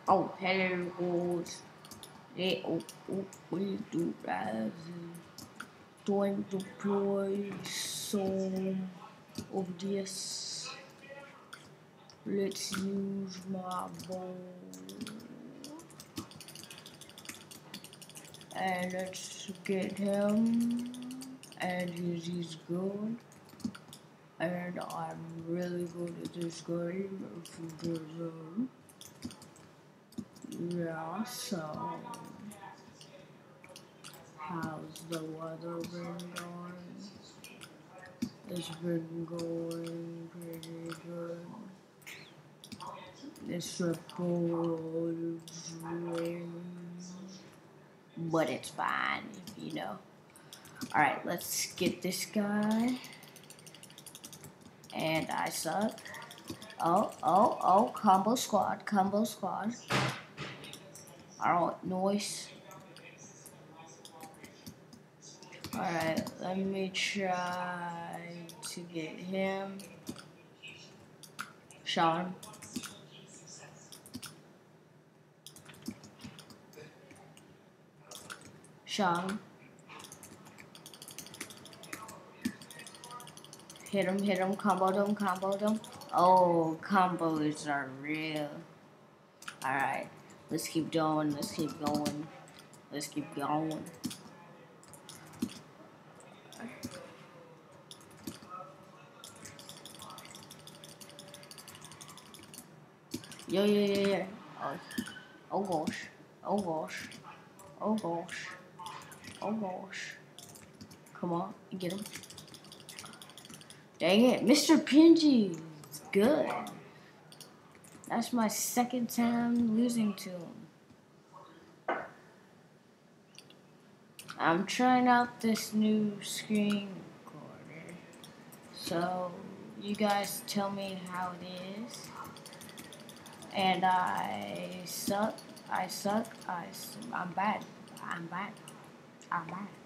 Oh, hello, we do as doing deploy some of this. Let's use my bow and let's get him, and he's good. And I'm really good at this game. Yeah, so how's the weather been going? It's been going pretty good. It's a full rain, but it's fine, you know. Alright, let's get this guy. And I suck. Oh, combo squad. Alright, noise. Alright, let me try to get him. Shot him. Shot him. Hit him, comboed him. Oh, combos are real. Alright, let's keep going. Yeah. Oh gosh. Come on, get him. Dang it, Mr. Pingy is good. That's my second time losing to him. I'm trying out this new screen recorder. So, you guys tell me how it is. And I suck. I'm bad.